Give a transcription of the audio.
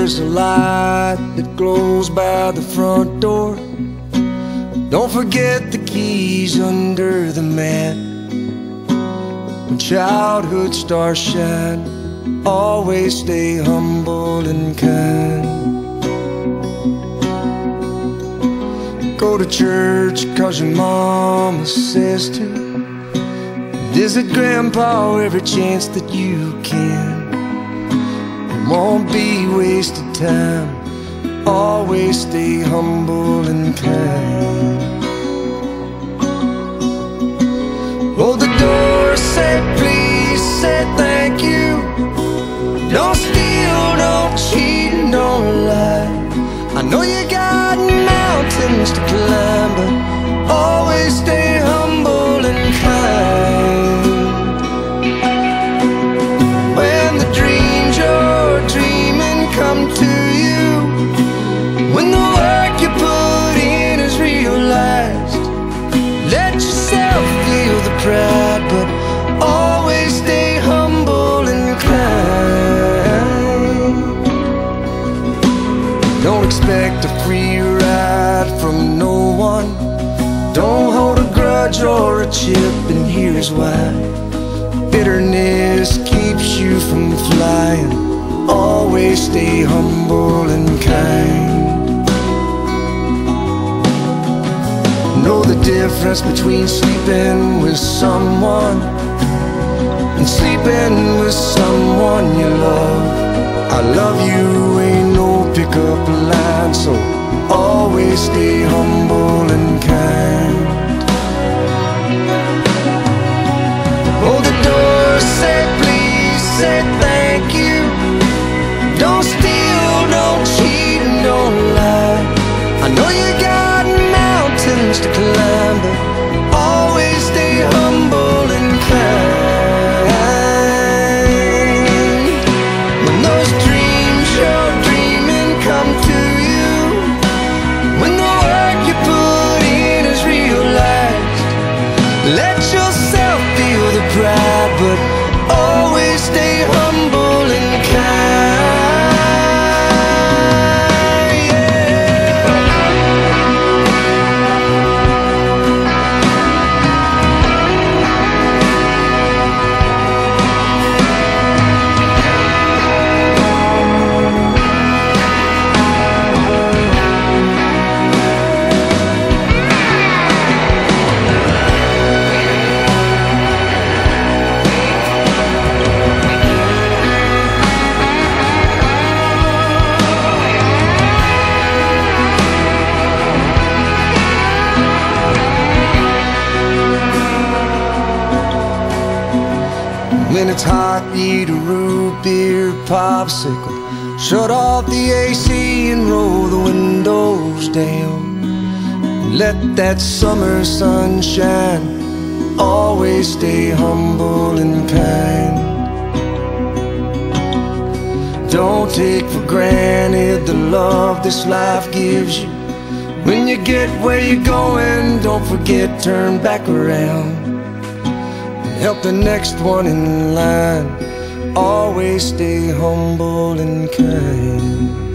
there's a light that glows by the front door. Don't forget the keys under the mat. When childhood stars shine, always stay humble and kind. Go to church 'cause your mama says to. Visit grandpa every chance that you can. It won't be wasted time. Always stay humble and kind. Oh, the door said please, said thank you. Don't steal, don't cheat, and don't lie. I know you got mountains to climb, but always stay humble and kind. When the dreams you're dreaming come to you, when the work you put in is realized, let yourself feel the pride, but always stay humble and kind. Don't expect a free ride from no one. Don't hold a grudge or a chip, and here's why. Bitterness keeps you from flying. Always stay humble and kind. Know the difference between sleeping with someone and sleeping with someone you love. I love you ain't no pickup line, so always stay humble and kind. Oh, the door said please, said thank you. Don't steal, don't cheat, and don't lie. I know you got mountains to climb, but always stay humble and kind. When those dreams you're dreaming come to you, when the work you put in is realized, let yourself feel the pride, but always stay humble and kind. When it's hot, eat a root beer popsicle. Shut off the AC and roll the windows down. Let that summer sun shine. Always stay humble and kind. Don't take for granted the love this life gives you. When you get where you're going, don't forget, turn back around. Help the next one in line. Always stay humble and kind.